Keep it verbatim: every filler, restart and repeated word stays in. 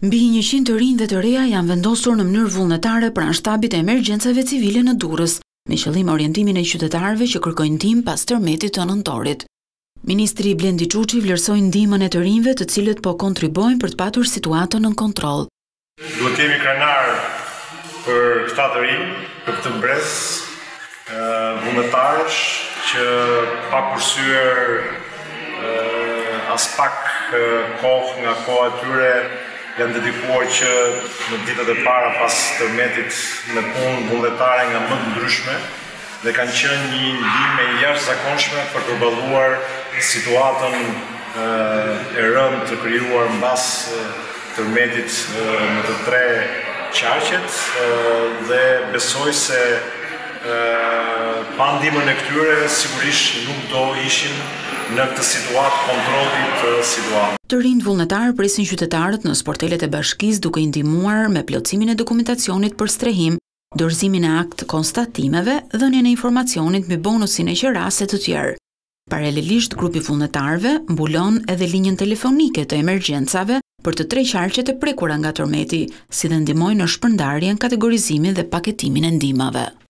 Mbi njëqind të rinjve të reja janë vendosur në mënyrë vullnetare pranë shtabit të emergjencave civile në Durrës, me qëllim orientimin e qytetarëve që kërkojnë ndihmë pas tërmetit të nëntorit. Ministri Blendi Çuçi vlerësoi ndihmën e të rinjve të cilët po kontribuojnë për të patur situatën nën kontroll. Duhet të jemi krenar për këta të rinj, për këtë brez, vullnetarësh që pa kursyer as pak kohë nga koha e tyre janë dedikuar që në ditët e para pas tërmetit me punë vullnetare nga më të ndryshme dhe kanë qenë një ndihmë e jashtëzakonshme për të përballuar situatën e rëndë të krijuar mbas tërmetit në të tre qarqet dhe besoj se pa ndihmën e këtyre sigurisht nuk do ishim në këtë situatë kontrolli të situatës. Të rinjt vullnetar presin qytetarët në sportelet e bashkisë duke i ndihmuar me plotësimin e dokumentacionit për strehim, dorëzimin e akt konstatimeve, dhënien e informacionit mbi bonusin e qerase të tjerë. Paralelisht, grupi vullnetarëve mbulon edhe linjën telefonike të emergjencave për të tre qarqet e prekura nga tërmeti, si dhe ndihmojnë në shpërndarjen, kategorizimin dhe paketimin e ndihmave.